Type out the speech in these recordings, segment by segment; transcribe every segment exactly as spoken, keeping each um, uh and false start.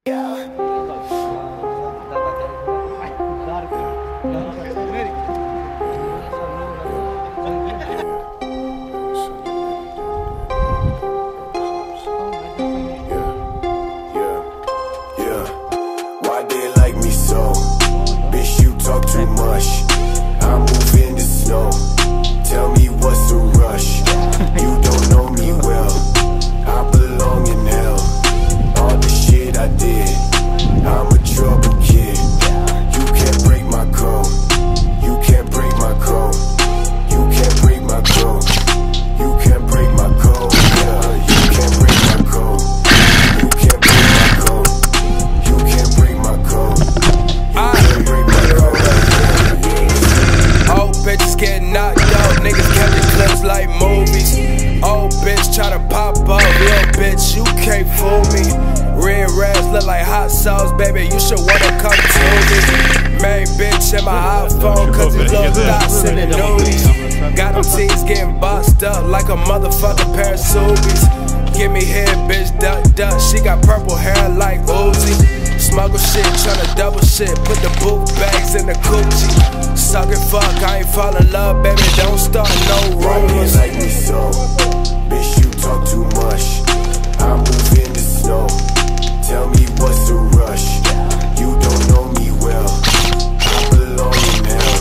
Baby, you should wanna come to me. Main bitch in my iPhone, cause these little dots in the nudies. Got them teens getting boxed up like a motherfucking pair of Subies. Give me head, bitch, duck, duck. She got purple hair like Uzi. Smuggle shit, tryna double shit. Put the boot bags in the coochie. Suck it, fuck, I ain't fall in love, baby. Don't start no rumors. Like me so, bitch, you talk too much. I move in the snow. Tell me what's the rush? You don't know me well. I belong in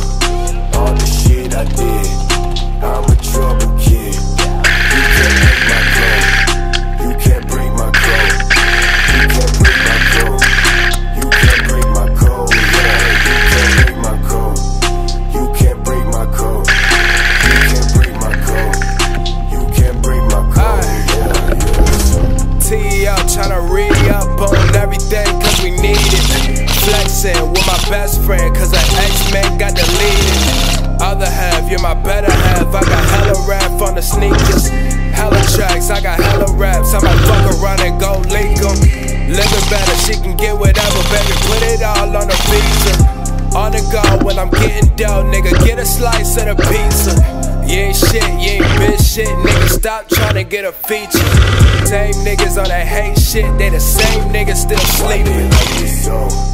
hell. All the shit I did, I'm a trouble kid. You can't break my code. You can't break my code. You can't break my code. You can't break my code. Yeah, you can't break my code. You can't break my code. You can't break my code. You can't break my code. Yeah, yeah. T up, tryna re-up on everything cause we need it. Flexing with my best friend cause her ex-man got deleted. Other half, you're my better half. I got hella rap on the sneakers. Hella tracks, I got hella raps. I might fuck around and go leak them. Living better, she can get whatever, baby. Put it all on the pizza. On the go when I'm getting dough, nigga. Get a slice of the pizza. You ain't shit, you ain't been shit, nigga. Stop tryna get a feature. Same niggas on that hate shit, they the same niggas still sleeping.